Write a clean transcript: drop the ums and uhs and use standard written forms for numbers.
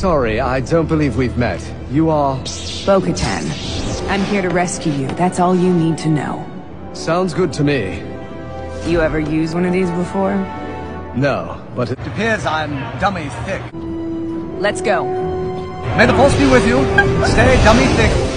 sorry, I don't believe we've met. You are... Bo-Katan. I'm here to rescue you. That's all you need to know. Sounds good to me. You ever used one of these before? No, but It appears I'm dummy thick. Let's go. May the force be with you. Stay dummy thick.